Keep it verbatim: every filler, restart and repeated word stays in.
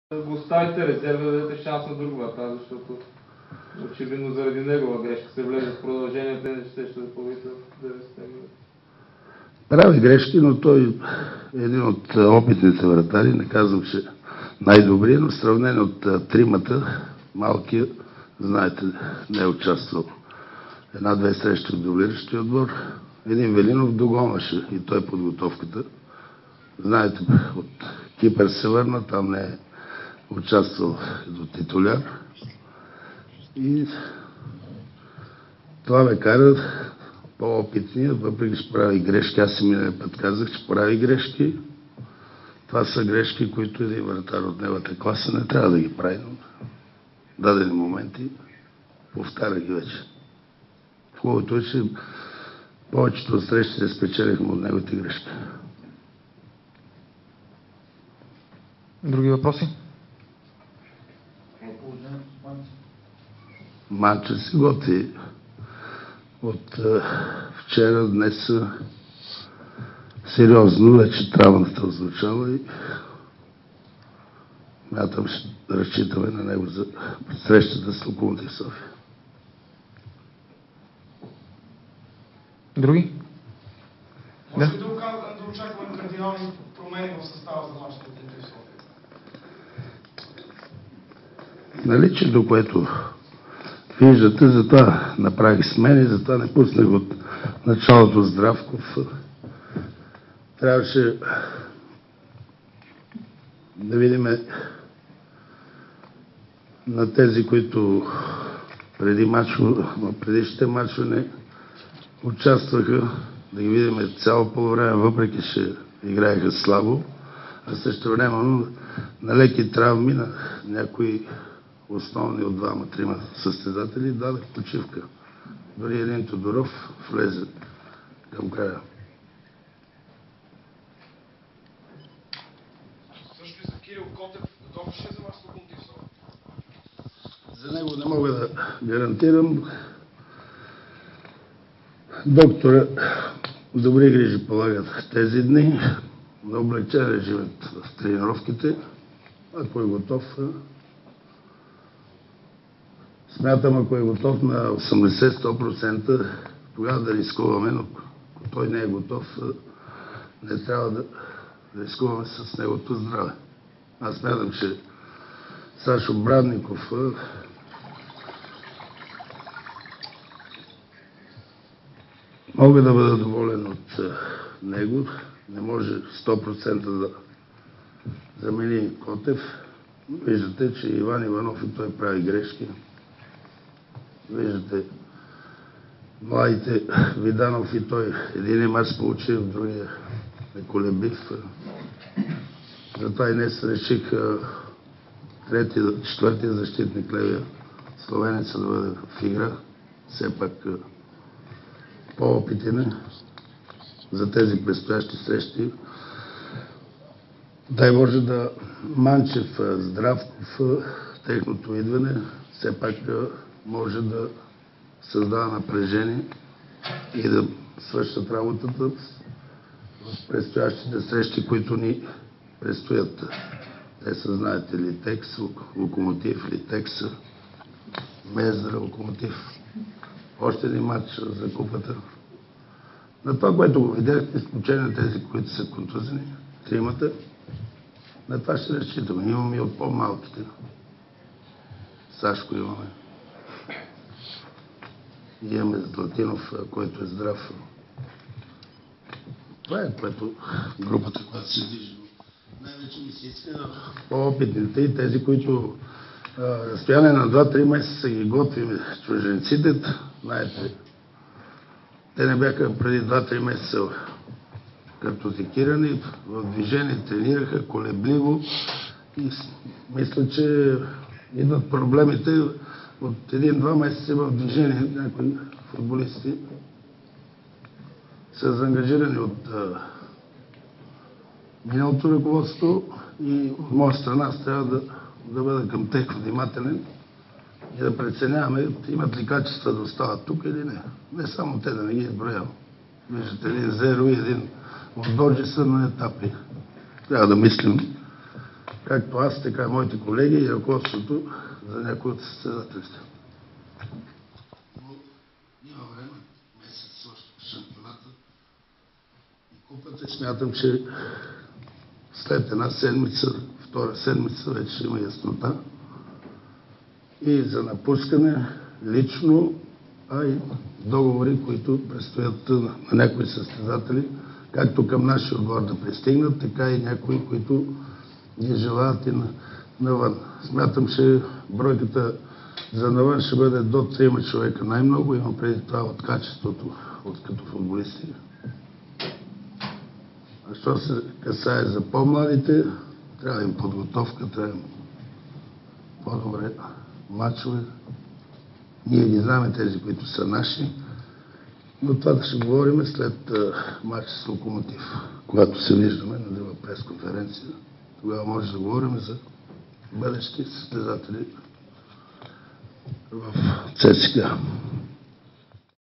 го оставите резерва да дадете шанс на друг вратар, защото очевидно заради негова грешка се влезе в продължението и не ще ще да победите в деветдесетте минути. Прави грешки, но той е един от опитните вратари, не казвам, че най-добрия, но в сравнение от тримата, малкия, знаете, не е участвал една-две срещи от дублиращия отбор. Един Велинов догонваше и той подготовката. Знаете, от Кипър се върна, там не е участвал до титуляр. И това ме кара по-опитния, въпреки че прави грешки. Аз си миналия път казах, че прави грешки. Това са грешки, които един вратар от неговата класа не трябва да ги прави, но в дадени моменти повтаря ги вече. Хубавото е, че повечето от срещите спечелихме от неговите грешки. Други въпроси? Манча се готви от е, вчера, днес сериозно, вече травмата озвучава и мятам, ще разчитаме на него за срещата с Локомотив София. Други? Може ли да очакваме кардинални промени в състава за нашата Локомотив София? Наличието, което виждате, затова направих смени, затова не пуснах от началото Здравков. Трябваше да видим на тези, които преди мачо, предишните мачо не участваха, да ги видим цяло по време, въпреки че играеха слабо, а също време на леки травми на някои основни от двама-трима състезатели дадах почивка. Дори един Тодоров влезе към края. Също и за Кирил Котев, готов ли ще е за вас Локомотив София? За него не мога да гарантирам. Доктора добри грижи полагат тези дни, на облегчен режим в тренировките. Ако е готов, смятам, ако е готов на осемдесет до сто процента, тогава да рискуваме, но ако той не е готов, не трябва да рискуваме с неговото здраве. Аз смятам, че Сашо Брадников мога да бъда доволен от него. Не може сто процента да замени Котев. Виждате, че Иван Иванов и той прави грешки. Виждате, младите Виданов и той един мач получи, в другия е колебив. Затова и днес реших трети, четвъртия защитник левия словенеца да бъде в игра. Все пак по-опитен за тези предстоящи срещи. Дай Боже да Манчев, Здравков, техното идване, все пак може да създава напрежение и да свършат работата в предстоящите срещи, които ни предстоят. Те са, знаете, Литекс, Локомотив, Литекс, Мездра, Локомотив. Още един матч за купата. На това, което го видяхте, изключение на тези, които са контузени, тримата, на това ще разчитаме. Имаме и от по-малките. Сашко имаме. И имаме Златинов, който е здрав. Това е, което групата, която се движи. Най-вече ми се иска по-опитните и тези, които разстояние на два-три месеца ги готвим чужденците. Знаете, те не бяха преди два-три месеца картотекирани, в движение тренираха колебливо и мисля, че идват проблемите от един-два месеца в движение. Някои футболисти са заангажирани от а, миналото ръководство и от моя страна аз трябва да, да бъда към тях внимателен и да преценяваме имат ли качества да остават тук или не. Не само те, да не ги изброявам. Виждате, един Зеро и един от Доджи са на етапи. Трябва да мислим както аз, така и моите колеги и ръководството за някои от състезателите. Има време, месец още шампионата и купата и смятам, че след една седмица, втора седмица, вече ще има яснота и за напускане лично, а и договори, които предстоят на някои състезатели, както към нашия отбор да пристигнат, така и някои, които ги желаят и навън. Смятам, че бройката за навън ще бъде до трима човека най-много, имам преди това от качеството, от като футболисти. А що се касае за по-младите, трябва им подготовка, трябва им по-добре мачове. Ние ги знаме тези, които са наши, но това да ще говорим след матч с Локомотив. Когато се виждаме на друга пресконференция, тогава може да говорим за бъдещи състезатели в ЦСКА.